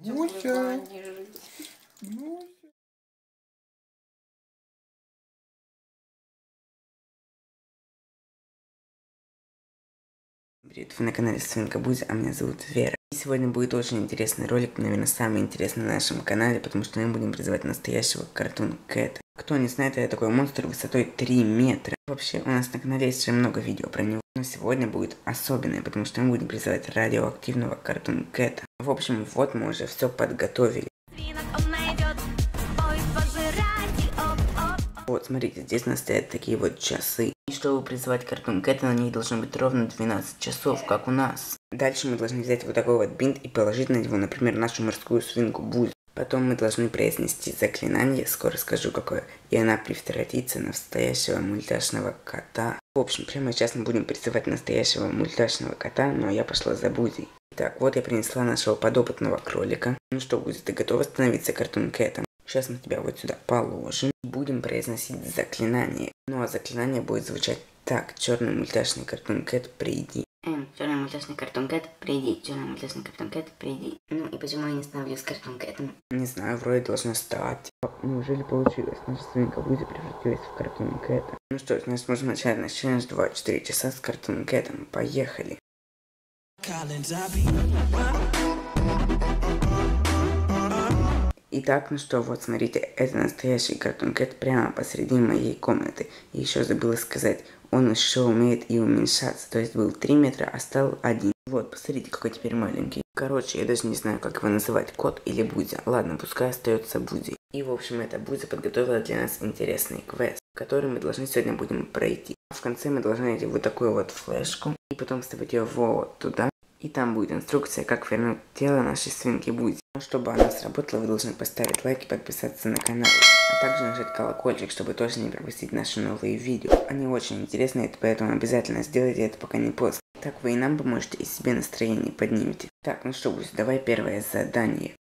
Муся. Муся. Привет, вы на канале Свинка Бузя, а меня зовут Вера. И сегодня будет очень интересный ролик, наверное, самый интересный на нашем канале, потому что мы будем призывать настоящего Cartoon Cat. Кто не знает, это такой монстр высотой 3 метра. Вообще, у нас на канале есть уже много видео про него, но сегодня будет особенное, потому что мы будем призывать радиоактивного Cartoon Cat. В общем, вот мы уже все подготовили. Вот, смотрите, здесь у нас стоят такие вот часы. И чтобы призвать Cartoon Cat, на них должно быть ровно 12 часов, как у нас. Дальше мы должны взять вот такой вот бинт и положить на него, например, нашу морскую свинку Бузю. Потом мы должны произнести заклинание, скоро скажу какое, и она превратится на настоящего мультяшного кота. В общем, прямо сейчас мы будем призывать настоящего мультяшного кота, но я пошла за Бузей. Так, вот я принесла нашего подопытного кролика. Ну что, Бузя, ты готова становиться Cartoon Cat'ом? Сейчас мы тебя вот сюда положим. Будем произносить заклинание. Ну а заклинание будет звучать так. Черный мультяшный Cartoon Cat, приди. Черный мультяшный Cartoon Cat, приди. Черный мультяшный Cartoon Cat, приди. Ну и почему я не становлюсь Cartoon Cat'ом? Не знаю, вроде должно стать. Неужели получилось? Наша свинка Бузя превратилась в Cartoon Cat. Ну что ж, значит можно начать наш челлендж 24 часа с Cartoon Cat'ом. Поехали. Итак, ну что, вот смотрите, это настоящий Cartoon Cat прямо посреди моей комнаты. И еще забыла сказать, он еще умеет и уменьшаться, то есть был 3 метра, а стал 1. Вот, посмотрите, какой теперь маленький. Короче, я даже не знаю, как его называть, кот или Бузя. Ладно, пускай остается Бузей. И в общем, эта Бузя подготовила для нас интересный квест, который мы должны сегодня будем пройти. В конце мы должны найти вот такую вот флешку, и потом вставить ее вот туда. И там будет инструкция, как вернуть тело нашей свинки Бузи. Но чтобы она сработала, вы должны поставить лайк и подписаться на канал. А также нажать колокольчик, чтобы точно не пропустить наши новые видео. Они очень интересные, поэтому обязательно сделайте это, пока не поздно. Так вы и нам поможете, и себе настроение поднимете. Так, ну что, Бузи, давай первое задание.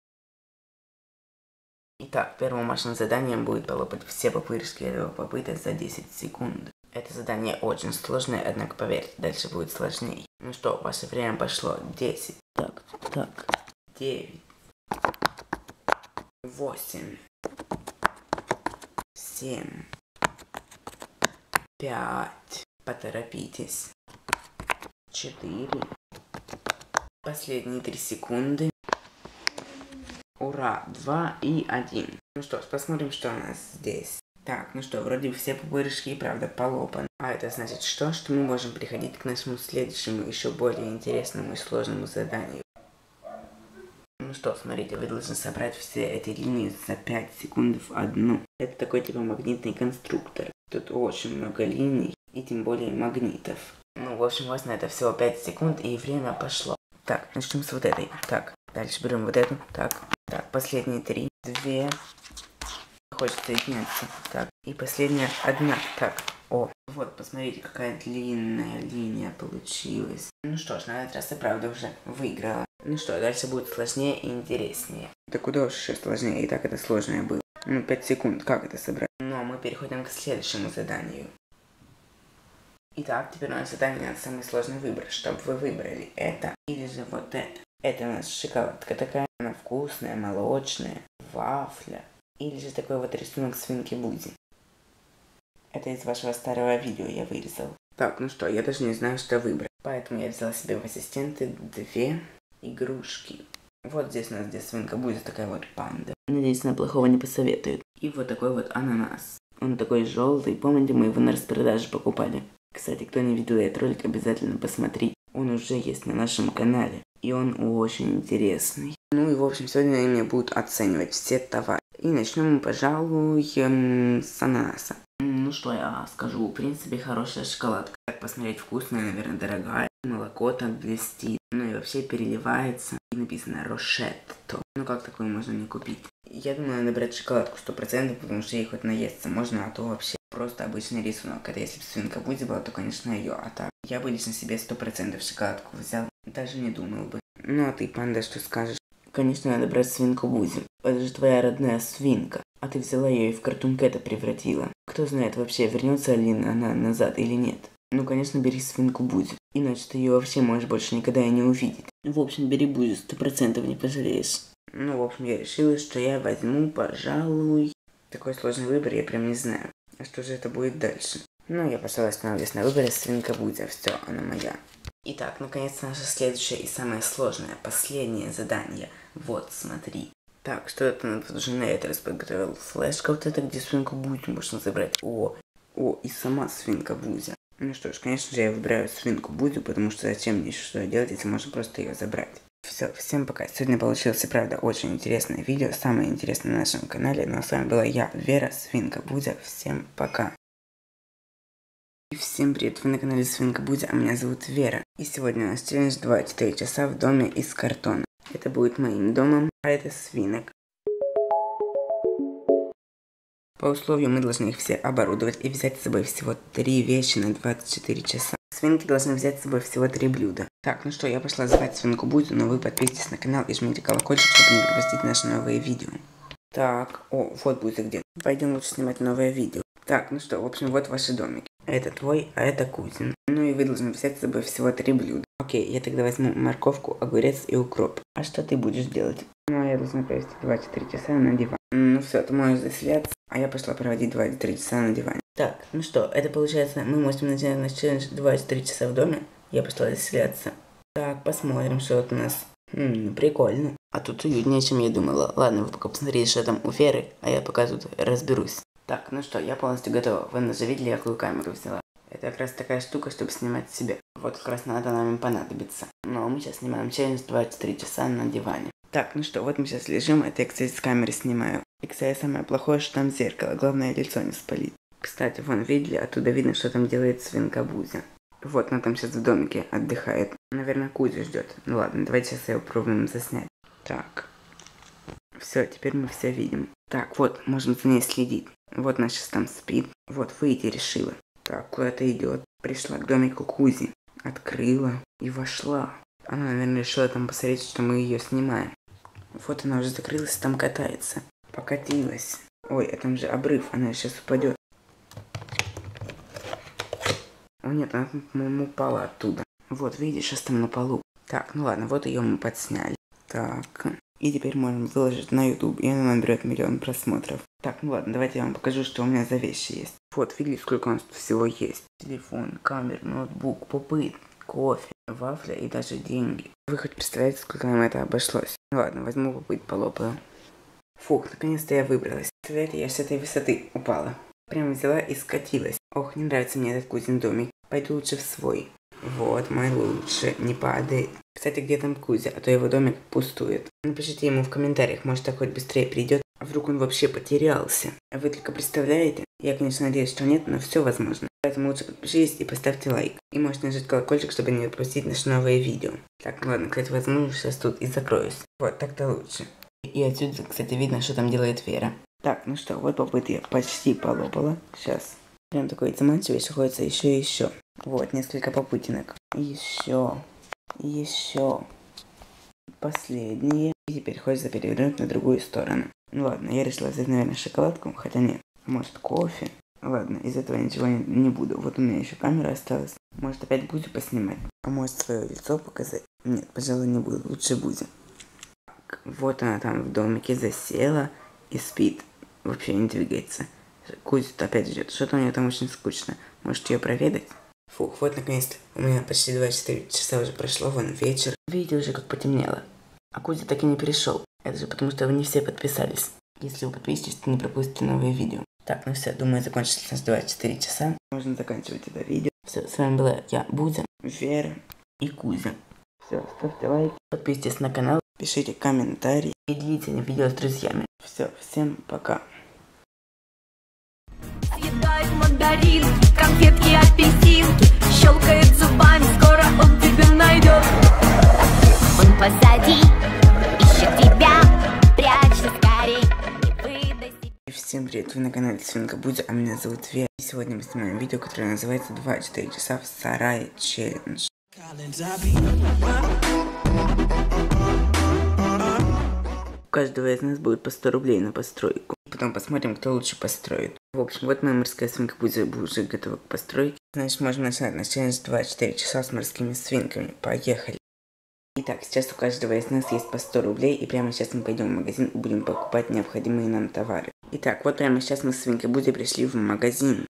Итак, первым нашим заданием будет полопать все пупырышки этого попыта за 10 секунд. Это задание очень сложное, однако поверьте, дальше будет сложнее. Ну что, ваше время пошло. 10. Так. 9. 8. 7. 5. Поторопитесь. 4. Последние 3 секунды. Ура! 2 и 1. Ну что ж, посмотрим, что у нас здесь. Так, ну что, вроде бы все пупырышки и правда полопаны. А это значит что? Что мы можем переходить к нашему следующему, еще более интересному и сложному заданию. Ну что, смотрите, вы должны собрать все эти линии за 5 секунд в одну. Это такой типа магнитный конструктор. Тут очень много линий и тем более магнитов. Ну, в общем, у вас на это всего 5 секунд и время пошло. Так, начнем с вот этой. Так, дальше берем вот эту. Так, последние 3. 2. Хочется соединяться. Так, и последняя 1. Так, вот, посмотрите, какая длинная линия получилась. Ну что ж, на этот раз я правда уже выиграла. Ну что, дальше будет сложнее и интереснее. Да куда уж еще сложнее, и так это сложное было. Ну, 5 секунд, как это собрать? Ну, а мы переходим к следующему заданию. Итак, теперь у нас задание на самый сложный выбор, чтобы вы выбрали это или же вот это. Это у нас шоколадка такая, она вкусная, молочная, вафля. Или же такой вот рисунок свинки Бузи. Это из вашего старого видео я вырезал. Так, ну что, я даже не знаю, что выбрать. Поэтому я взяла себе в ассистенты 2 игрушки. Вот здесь у нас где свинка Бузи, такая вот панда. Надеюсь, она плохого не посоветует. И вот такой вот ананас. Он такой желтый, помните, мы его на распродаже покупали. Кстати, кто не видел этот ролик, обязательно посмотри. Он уже есть на нашем канале. И он очень интересный. Ну и в общем, сегодня они меня будут оценивать все товары. И начнем мы, пожалуй, с ананаса. Ну что я скажу, в принципе, хорошая шоколадка. Как посмотреть, вкусная, наверное, дорогая. Молоко так блестит. Ну и вообще переливается. И написано Рошетто. Ну как такое можно не купить? Я думаю, надо брать шоколадку 100%, потому что ей хоть наесться можно, а то вообще просто обычный рисунок. Это если бы свинка Бузи была, то, конечно, ее. А так, я бы лично себе 100% шоколадку взял. Даже не думал бы. Ну а ты, панда, что скажешь? Конечно, надо брать свинку Бузи. Это же твоя родная свинка. А ты взяла ее и в Cartoon Cat'а превратила. Кто знает вообще, вернется ли она назад или нет. Ну, конечно, бери свинку Бузи. Иначе ты ее вообще можешь больше никогда и не увидеть. В общем, бери Бузю, 100% не пожалеешь. Ну, в общем, я решила, что я возьму, пожалуй... Такой сложный выбор, я прям не знаю. А что же это будет дальше? Ну, я, пожалуй, остановлюсь на выборе свинка Будя. Все, она моя. Итак, наконец-то наше следующее и самое сложное, последнее задание. Вот, смотри. Так, что это надо уже на этот раз подготовил? Флешка вот эта, где свинку Будю можно забрать. О, и сама свинка Будя. Ну что ж, конечно же, я выбираю свинку Будю, потому что зачем мне еще что делать, если можно просто ее забрать. Все, всем пока. Сегодня получилось, и правда, очень интересное видео, самое интересное на нашем канале. Ну а с вами была я, Вера, свинка Будя. Всем пока. И всем привет, вы на канале Свинка Будя, а меня зовут Вера. И сегодня у нас челлендж 24 часа в доме из картона. Это будет моим домом, а это свинок. По условию мы должны их все оборудовать и взять с собой всего 3 вещи на 24 часа. Свинки должны взять с собой всего 3 блюда. Так, ну что, я пошла звать свинку Будю, но вы подписывайтесь на канал и жмите колокольчик, чтобы не пропустить наши новые видео. Так, вот Будя где. Пойдем лучше снимать новое видео. Так, ну что, в общем, вот ваши домики. Это твой, а это Кузин. Ну и вы должны взять с собой всего 3 блюда. Окей, я тогда возьму морковку, огурец и укроп. А что ты будешь делать? Ну, я должна провести 24 часа на диване. Ну все, ты можешь заселяться, а я пошла проводить 23 часа на диване. Так, ну что, это получается, мы можем начинать наш челлендж 24 часа в доме. Я пошла заселяться. Так, посмотрим, что вот у нас. Прикольно. А тут уютнее, чем я думала. Ладно, вы пока посмотрите, что там у Веры, а я пока тут разберусь. Так, ну что, я полностью готова. Вы даже видели, какую камеру взяла? Это как раз такая штука, чтобы снимать себя. Вот как раз надо нам понадобиться. Но мы сейчас снимаем челлендж 23 часа на диване. Так, ну что, вот мы сейчас лежим. Это я, кстати, с камеры снимаю. И, кстати, самое плохое, что там зеркало. Главное, лицо не спалить. Кстати, вон, видели? Оттуда видно, что там делает свинка Будя. Вот она там сейчас в домике отдыхает. Наверное, Кузю ждет. Ну ладно, давайте сейчас ее попробуем заснять. Так. Все, теперь мы все видим. Так, вот, можем за ней следить. Вот она сейчас там спит. Вот, выйти решила. Так, куда-то идет. Пришла к домику Кузи. Открыла и вошла. Она, наверное, решила там посмотреть, что мы ее снимаем. Вот она уже закрылась и там катается. Покатилась. Ой, а там же обрыв, она сейчас упадет. О нет, она, по-моему, упала оттуда. Вот, видишь, сейчас там на полу. Так, ну ладно, вот ее мы подсняли. Так, и теперь можем выложить на YouTube, и она наберет 1 000 000 просмотров. Так, ну ладно, давайте я вам покажу, что у меня за вещи есть. Вот, видите, сколько у нас тут всего есть. Телефон, камера, ноутбук, попыт, кофе, вафля и даже деньги. Вы хоть представляете, сколько нам это обошлось? Ну ладно, возьму попыт, полопаю. Фух, наконец-то я выбралась. Представляете, я с этой высоты упала. Прям взяла и скатилась. Ох, не нравится мне этот Кузин домик. Пойду лучше в свой. Вот, мой лучше, не падает. Кстати, где там Кузя, а то его домик пустует. Напишите ему в комментариях, может так хоть быстрее придет. А вдруг он вообще потерялся? А вы только представляете? Я, конечно, надеюсь, что нет, но все возможно. Поэтому лучше подпишитесь и поставьте лайк. И можете нажать колокольчик, чтобы не пропустить наши новые видео. Так, ну ладно, кстати, возьму сейчас тут и закроюсь. Вот, так-то лучше. И отсюда, кстати, видно, что там делает Вера. Так, ну что, вот попыт я почти полопала. Сейчас. Прям такой заманчивый, что хочется еще и еще. Вот, несколько попытинок. Еще. Последние. И теперь хочется перевернуть на другую сторону. Ну ладно, я решила взять, наверное, шоколадку. Хотя нет, может кофе. Ладно, из этого ничего не буду. Вот у меня еще камера осталась. Может опять Будю поснимать. А может свое лицо показать. Нет, пожалуй, не буду. Лучше Будю. Так, вот она там в домике засела и спит. Вообще не двигается. Кузя-то опять ждет. Что-то у нее там очень скучно. Может ее проведать? Фух, вот наконец-то. У меня почти 24 часа уже прошло, вон вечер. Видите уже, как потемнело. А Кузя так и не перешел. Это же потому, что вы не все подписались. Если вы подпишетесь, то не пропустите новые видео. Так, ну все, думаю, закончились наши 24 часа. Можно заканчивать это видео. Все, с вами была я, Будя, Вера и Кузя. Все, ставьте лайк, подписывайтесь на канал, пишите комментарии и делитесь видео с друзьями. Все, всем пока. Съедает мандаринки, конфетки, апельсинки, щелкает зубами, скоро он тебя найдет. Он позади, ищет тебя, прячься скорей, не выдай себя. Всем привет, вы на канале Свинка Будя, а меня зовут Вера. И сегодня мы снимаем видео, которое называется 24 часа в сарае челлендж. У каждого из нас будет по 100 рублей на постройку. Потом посмотрим, кто лучше построит. В общем, вот моя морская свинка Будя уже готова к постройке. Значит, можем начинать наш челлендж 24 часа с морскими свинками. Поехали! Итак, сейчас у каждого из нас есть по 100 рублей, и прямо сейчас мы пойдем в магазин и будем покупать необходимые нам товары. Итак, вот прямо сейчас мы с Свинкой Бузи пришли в магазин.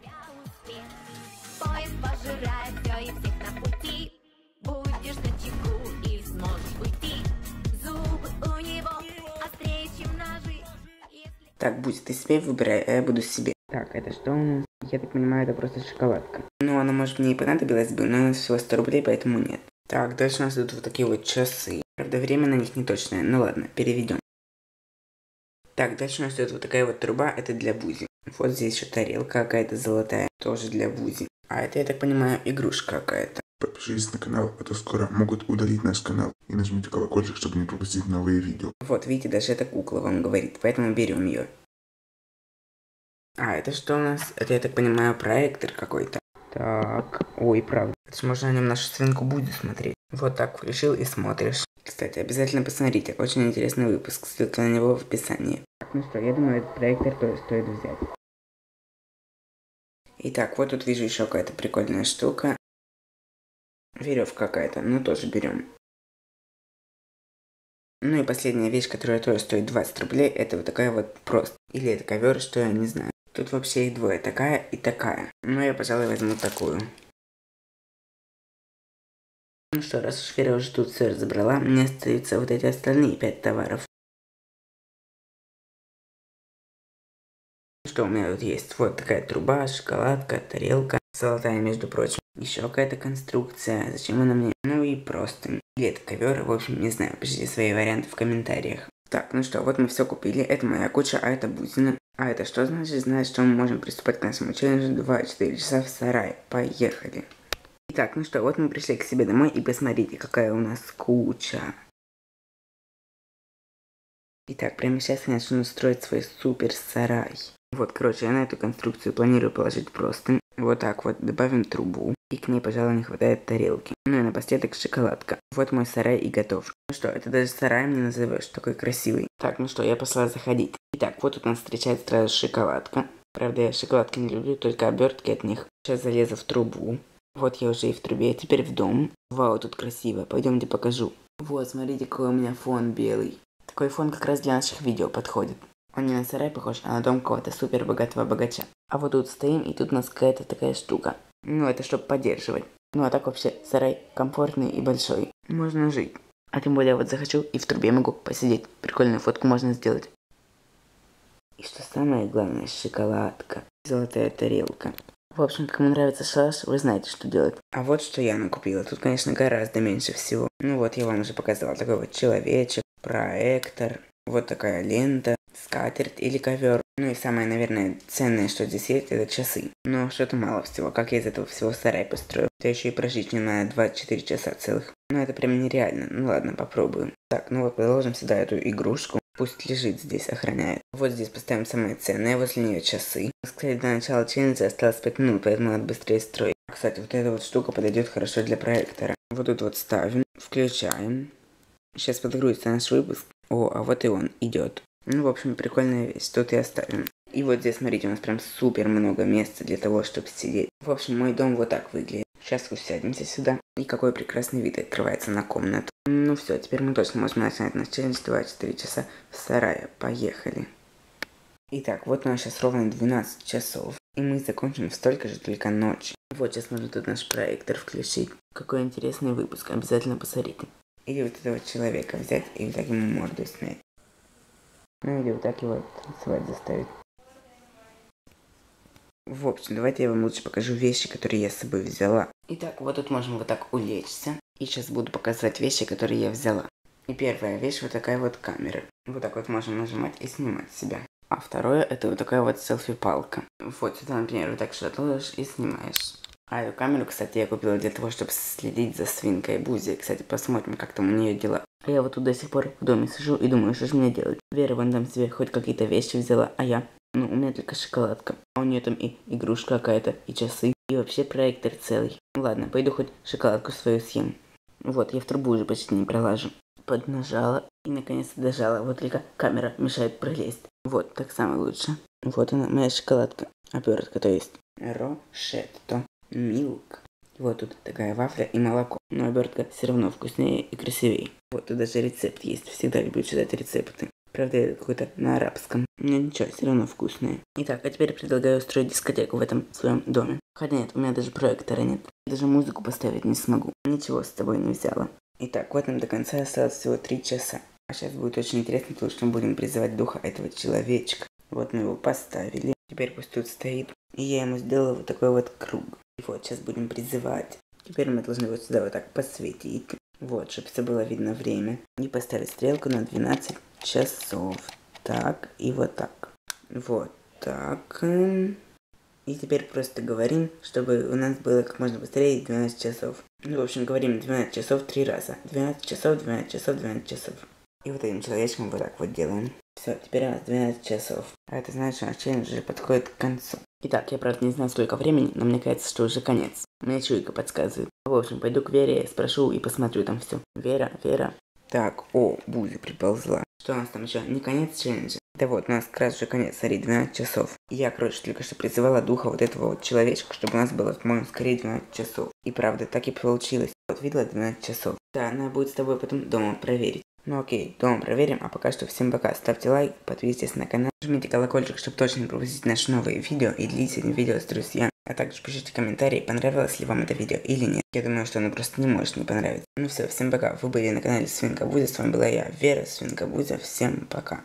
Поезд пожирает всё и всех на пути. Будешь начеку и сможешь уйти. Зубы у него острее, чем ножи. Так, Бузи, ты себе выбирай, а я буду себе. Так, это что у нас? Я так понимаю, это просто шоколадка. Ну, она, может, мне и понадобилась бы, но у нас всего 100 рублей, поэтому нет. Так, дальше у нас идут вот такие вот часы. Правда, время на них не точное. Ну ладно, переведем. Так, дальше у нас идет вот такая вот труба, это для Бузи. Вот здесь еще тарелка какая-то золотая, тоже для Бузи. А это, я так понимаю, игрушка какая-то. Подпишитесь на канал, а то скоро могут удалить наш канал. И нажмите колокольчик, чтобы не пропустить новые видео. Вот, видите, даже эта кукла вам говорит, поэтому берем ее. А, это что у нас? Это, я так понимаю, проектор какой-то. Так, ой, правда. Это же можно на нем нашу Свинку Бузи смотреть. Вот так включил и смотришь. Кстати, обязательно посмотрите, очень интересный выпуск, ссылка на него в описании. Так, ну что, я думаю, этот проектор тоже стоит взять. Итак, вот тут вижу еще какая-то прикольная штука. Веревка какая-то, ну тоже берем. Ну и последняя вещь, которая тоже стоит 20 рублей, это вот такая вот просто. Или это ковер, что я не знаю. Тут вообще их двое, такая и такая. Но я, пожалуй, возьму такую. Ну что, раз уж Вера уже тут все разобрала, мне остаются вот эти остальные 5 товаров. Что у меня тут есть? Вот такая труба, шоколадка, тарелка, золотая, между прочим. Еще какая-то конструкция. Зачем она мне? Ну и просто. Или это ковер, в общем, не знаю. Пишите свои варианты в комментариях. Так, ну что, вот мы все купили. Это моя куча, а это Бузина. А это что значит? Значит, что мы можем приступать к нашему челленджу 2-4 часа в сарае. Поехали. Итак, ну что, вот мы пришли к себе домой и посмотрите, какая у нас куча. Итак, прямо сейчас я начну строить свой супер сарай. Вот, короче, я на эту конструкцию планирую положить простынь. Вот так вот, добавим трубу. И к ней, пожалуй, не хватает тарелки. Ну и напоследок шоколадка. Вот мой сарай и готов. Ну что, это даже сараем не назовешь, такой красивый. Так, ну что, я пошла заходить. Итак, вот тут нас встречает сразу шоколадка. Правда, я шоколадки не люблю, только обертки от них. Сейчас залезу в трубу. Вот я уже и в трубе, теперь в дом. Вау, тут красиво, пойдемте покажу. Вот, смотрите, какой у меня фон белый. Такой фон как раз для наших видео подходит. Он не на сарай похож, а на дом какого-то супер богатого богача. А вот тут стоим, и тут у нас какая-то такая штука. Ну, это чтобы поддерживать. Ну, а так вообще сарай комфортный и большой. Можно жить. А тем более вот захочу и в трубе могу посидеть. Прикольную фотку можно сделать. И что самое главное, шоколадка. Золотая тарелка. В общем, кому нравится шалаш, вы знаете, что делать. А вот что я накупила. Тут, конечно, гораздо меньше всего. Ну вот, я вам уже показала. Такой вот человечек, проектор, вот такая лента, скатерть или ковер. Ну и самое, наверное, ценное, что здесь есть, это часы. Но что-то мало всего. Как я из этого всего сарай построю? Да еще и прожить мне надо 24 часа целых. Ну это прям нереально. Ну ладно, попробуем. Так, ну вот положим сюда эту игрушку. Пусть лежит здесь, охраняет. Вот здесь поставим самое ценное, возле нее часы. Кстати, до начала челленджа осталось 5 минут, поэтому надо быстрее строить. Кстати, вот эта вот штука подойдет хорошо для проектора. Вот тут вот ставим, включаем. Сейчас подгрузится наш выпуск. О, а вот и он идет. Ну, в общем, прикольная вещь. Тут и оставим. И вот здесь, смотрите, у нас прям супер много места для того, чтобы сидеть. В общем, мой дом вот так выглядит. Сейчас усядемся сюда. И какой прекрасный вид открывается на комнату. Ну все, теперь мы точно можем начинать наш челлендж 24 часа в сарае. Поехали. Итак, вот у нас сейчас ровно 12 часов. И мы закончим в столько же, только ночи. Вот сейчас можно тут наш проектор включить. Какой интересный выпуск, обязательно посмотрите. Или вот этого человека взять и вот так ему морду снять. Ну или вот так его танцевать заставить. В общем, давайте я вам лучше покажу вещи, которые я с собой взяла. Итак, вот тут можем вот так улечься. И сейчас буду показывать вещи, которые я взяла. И первая вещь вот такая вот камера. Вот так вот можем нажимать и снимать себя. А второе это вот такая вот селфи-палка. Вот сюда, например, вот так что-то ложишь и снимаешь. А эту камеру, кстати, я купила для того, чтобы следить за Свинкой Бузи. Кстати, посмотрим, как там у нее дела. А я вот тут до сих пор в доме сижу и думаю, что же мне делать. Вера вон там себе хоть какие-то вещи взяла, а я... Ну, у меня только шоколадка. А у нее там и игрушка какая-то, и часы, и вообще проектор целый. Ладно, пойду хоть шоколадку свою съем. Вот, я в трубу уже почти не пролажу. Поднажала и наконец-то дожала. Вот только камера мешает пролезть. Вот, так самое лучше. Вот она, моя шоколадка. Обертка, то есть. Рошетто. Милк. Вот тут такая вафля и молоко. Но обертка все равно вкуснее и красивее. Вот тут даже рецепт есть. Всегда люблю читать рецепты. Правда, это какой-то на арабском. Но ничего, все равно вкусное. Итак, а теперь предлагаю устроить дискотеку в этом своем доме. Хотя нет, у меня даже проектора нет. Даже музыку поставить не смогу. Ничего с собой не взяла. Итак, вот нам до конца осталось всего 3 часа. А сейчас будет очень интересно, потому что мы будем призывать духа этого человечка. Вот мы его поставили. Теперь пусть тут стоит. И я ему сделала вот такой вот круг. И вот, сейчас будем призывать. Теперь мы должны вот сюда вот так посветить. Вот, чтобы все было видно время. И поставить стрелку на 12 часов. Так, и вот так. Вот так. И теперь просто говорим, чтобы у нас было как можно быстрее 12 часов. Ну, в общем, говорим 12 часов 3 раза. 12 часов, 12 часов, 12 часов. И вот этим человечком вот так вот делаем. Все, теперь у нас 12 часов. А это значит, что наш челлендж уже подходит к концу. Итак, я правда не знаю, сколько времени, но мне кажется, что уже конец. Мне чуйка подсказывает. В общем, пойду к Вере, спрошу и посмотрю там все. Вера, Вера. Так, о, Бузя приползла. Что у нас там еще? Не конец челленджа. Да вот, у нас как раз уже конец, смотри, 12 часов. И я, короче, только что призывала духа вот этого вот человечка, чтобы у нас было, по-моему, скорее 12 часов. И правда, так и получилось. Вот, видела 12 часов. Да, надо будет с тобой потом дома проверить. Ну окей, дома проверим, а пока что всем пока. Ставьте лайк, подписывайтесь на канал, жмите колокольчик, чтобы точно не пропустить наши новые видео и делитесь этим видео с друзьями. А также пишите комментарии, понравилось ли вам это видео или нет. Я думаю, что оно просто не может не понравиться. Ну все, всем пока. Вы были на канале Свинка Бузя, с вами была я, Вера, Свинка Бузя. Всем пока.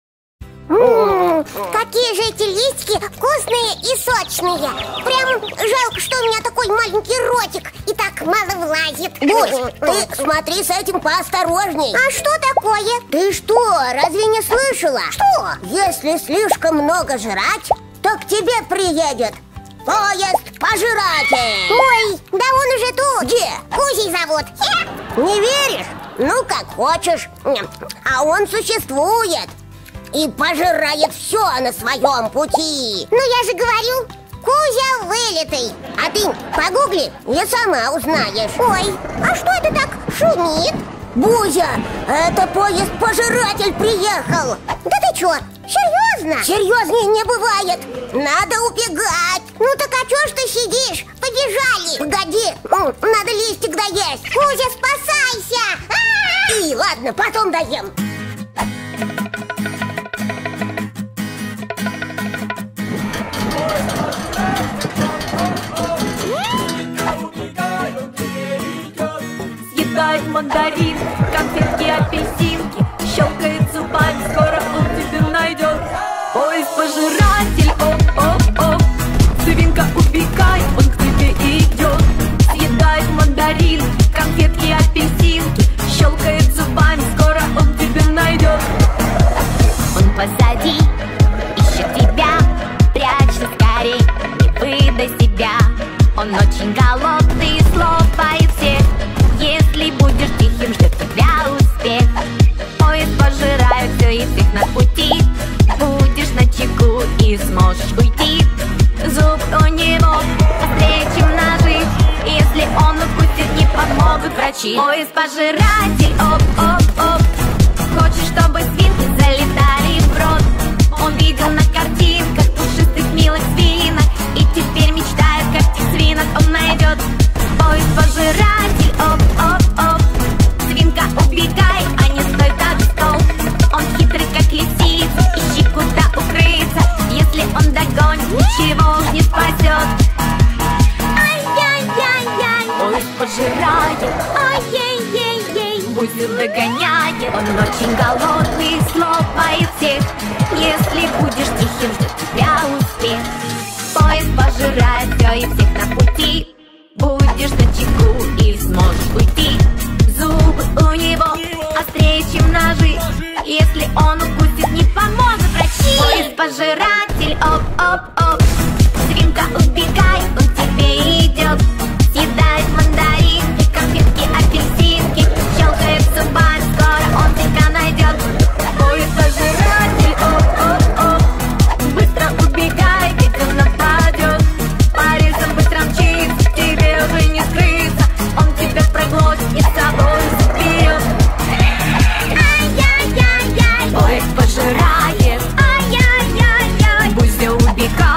Какие же эти листики вкусные и сочные. Прям жалко, что у меня такой маленький ротик и так мало влазит. Бусь, ты смотри с этим поосторожней. А что такое? Ты что, разве не слышала? Что? Если слишком много жрать, то к тебе приедет поезд пожиратель. Ой, да он уже тут. Где? Кузей зовут. Не веришь? Ну, как хочешь. А он существует и пожирает все на своем пути. Ну я же говорю, Кузя вылитый. А ты погугли и сама узнаешь. Ой, а что это так шумит? Бузя, это поезд-пожиратель приехал. Да ты чё, серьезно? Серьезнее не бывает. Надо убегать. Ну так а чё ж ты сидишь? Побежали. Погоди, надо листик доесть. Кузя, спасайся. И ладно, потом доем. Съедает мандарин, конфетки, апельсинки, щелкает зубами, скоро он тебя найдет. Поезд-пожиратель, оп-оп-оп, свинка, убегай, он к тебе идет. Съедает мандарин, конфетки, апельсинки, щелкает зубами, скоро он тебя найдет. Он позади, ищет тебя, прячься скорей, не выдай себя. Он очень голодный, слопает всех. Если будешь тихим, ждет тебя успех. Поезд пожирает все и всех на пути. Будешь начеку и сможешь уйти. Зуб у него острее, чем ножи. Если он упустит, не помогут врачи. Поезд пожиратель, оп-оп-оп, хочет, чтобы свинки залетали в рот. Он видел на картинках пушистых милых свинок и теперь мечтает, как этих свинок он найдет. Поезд-пожиратель, оп-оп-оп, свинка, убегай, а не стой так стол. Он хитрый, как лисица, ищи куда укрыться. Если он догонит, ничего уж не спасет. Ай-яй-яй-яй, поезд пожирает, ай-яй-яй-яй, Бузю догоняет. Он очень голодный, слопает всех. Если будешь тихим, ждет тебя успех. Поезд пожирает все и всех на пути. Будешь начеку и сможешь уйти. Зубы у него острее, чем ножи. Если он укусит, не помогут врачи. Поезд-пожиратель, оп-оп-оп, свинка, убегай, он к тебе идет. Съедает мандаринки, конфетки, апельсинки, щелкает зубами, скоро он тебя найдет. Поезд-пожиратель, оп-оп-оп, быстро убегай, ведь он нападет. По рельсам быстро мчится, тебе уже не скрыться. Он тебя проглотит и с собой заберет. Ай-яй-яй-яй, поезд пожирает, ай-яй-яй-яй, Бузя, убегай.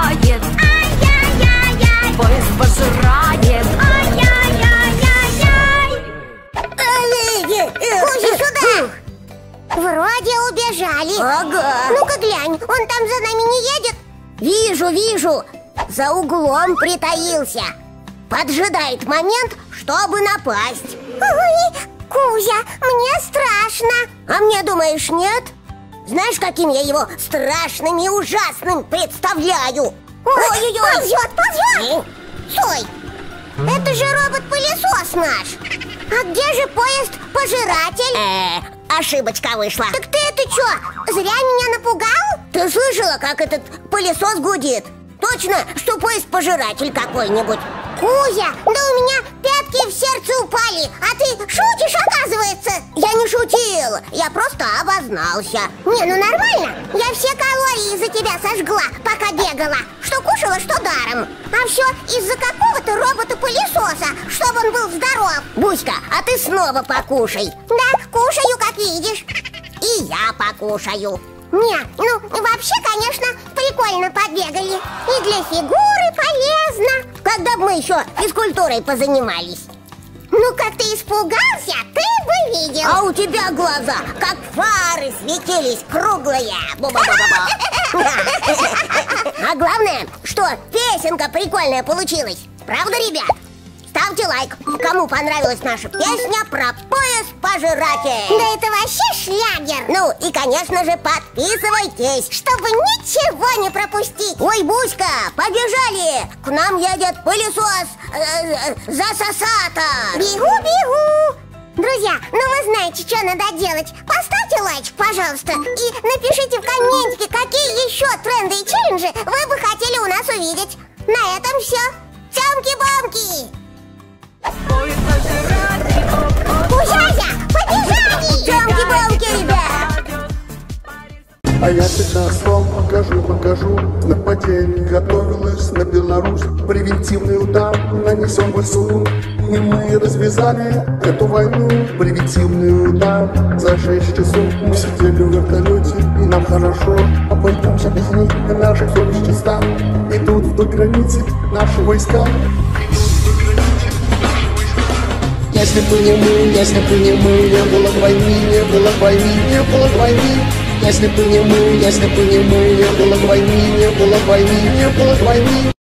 Вроде убежали. Ага. Ну-ка глянь, он там за нами не едет? Вижу. За углом притаился. Поджидает момент, чтобы напасть. Ой, Кузя, мне страшно. А мне, думаешь, нет? Знаешь, каким я его страшным и ужасным представляю? Ой-ой-ой! Ползет! Стой! Это же робот-пылесос наш! А где же поезд-пожиратель? Ошибочка вышла. Так ты чё, зря меня напугал? Ты слышала, как этот пылесос гудит? Точно, что поезд-пожиратель какой-нибудь. Кузя, да у меня пятки в сердце упали. А ты шутишь, оказывается? Я не шутил, я просто обознался. Не, ну нормально. Я все калории за тебя сожгла, пока бегала. Что кушала, что даром. А все из-за какого-то робота-пылесоса, чтобы он был здоров. Буська, а ты снова покушай. Да, кушаю, как видишь. И я покушаю. Не, ну вообще, конечно, прикольно побегали. И для фигуры полезно. Когда бы мы еще физкультурой позанимались? Ну, как ты испугался, ты бы видел. А у тебя глаза, как фары, светились круглые. А главное, что песенка прикольная получилась. Правда, ребят? Ставьте лайк, кому понравилась наша песня про поезд-пожиратель. Да это вообще шлягер. Ну и, конечно же, подписывайтесь, чтобы ничего не пропустить. Ой, Буська, побежали. К нам едет пылесос засосата. Бегу. Друзья, ну вы знаете, что надо делать. Поставьте лайк, пожалуйста, и напишите в комментике, какие еще тренды и челленджи вы бы хотели у нас увидеть. На этом все. Тямки-бамки! Кузяя, побежали! Тямки-бамки, ребят! А я сейчас вам покажу. Нападение готовилось на Беларусь. Превентивный удар нанесен в ВСУ. И мы развязали эту войну. Превентивный удар за 6 часов. Мы сидели в вертолете, и нам хорошо. А пойдемся без них, наши совести станут. Идут вдоль границы наши войска. Если бы не мы, не было бы войны, не было бы войны. Если бы не мы, не было бы войны, не было бы войны.